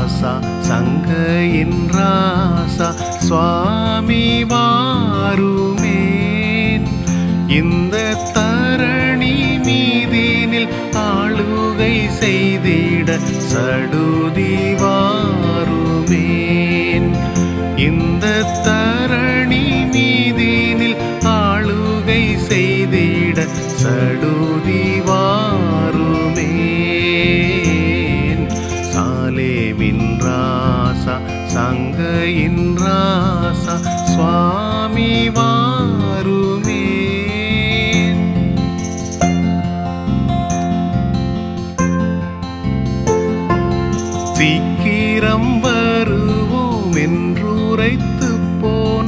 ராசா சங்கையின் ராசா சுவாமி வாருமேன். இந்த தரணி மீதினில் ஆளுகை செய்திட சடுதி வாருமேன். இந்த தரணி மீதினில் ஆளுகை செய்திட சடுதி வாருமேன். சாலேமின் ராசா சங்கையின் ராசா சுவாமி வாருமேன். சீக்கிரம் வருவோம் என்றுரைத்து போன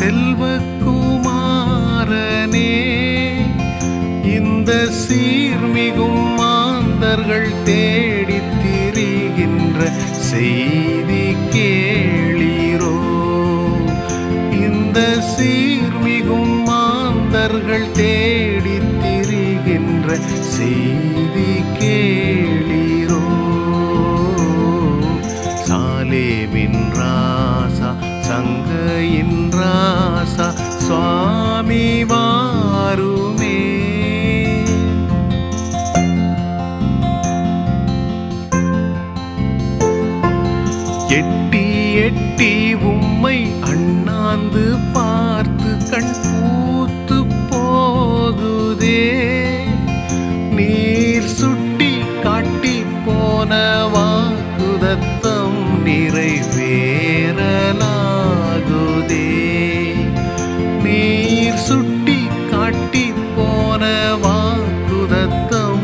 செல்வக்குமாரனே, இந்த சீர்மிகும் மாந்தர்கள் தேடித் திரிகின்ற செய்தி கேளீரோ. இந்த சீர்மிகும் மாந்தர்கள் தேடித் திரிகின்ற செய்தி கேளீரோ. சாலேமின் ராசா சங்கையின் ராசா சுவாமி வாருமே. எட்டி எட்டி உம்மை அண்ணாந்து பார்த்து கண் பூத்து போகுதே. நீர் சுட்டி காட்டி போன வாக்குதத்தம் நிறைவேறலாகுதே. நீர் சுட்டி காட்டி போன வாக்குதத்தம்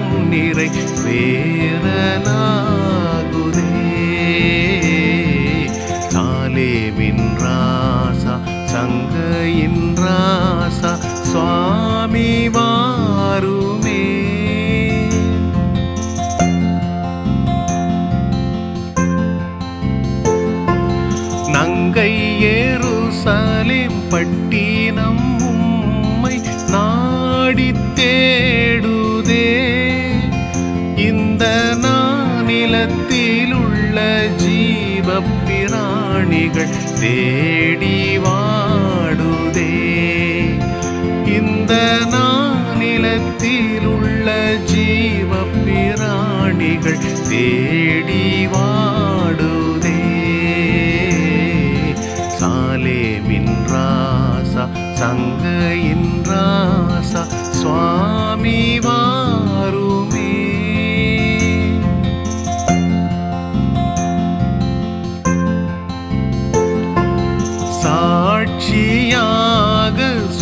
நிறைவேறலாகுதே. சாலேமின் ராசா சங்கையின் ராசா சுவாமி வாருமே. நங்கை எருசலேம் பட்டினம் உம்மை நாடி தேடுதே. இந்த நானிலத்தில் உள்ள ஜீவ பிராணிகள் தேடி வாடுதே. இந்த நானிலத்தில் உள்ள ஜீவ பிராணிகள் தேடி வாடுதே. சாலேமின் ராசா சங்கையின் ராசா சுவாமி வாருமே. சாட்சியாக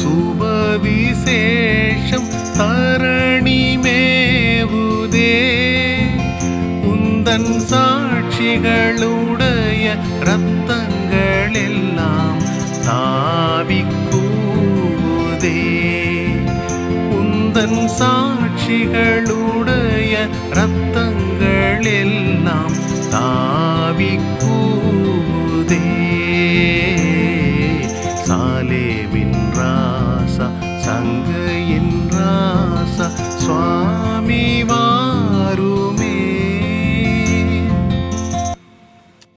சுபவிசேஷம் தரணி மேவுதே. உந்தன் சாட்சிகளுடைய இரத்தங்கள் எல்லாம் தாவிக்கூதே. உந்தன் சாட்சிகளுடைய இரத்தங்கள்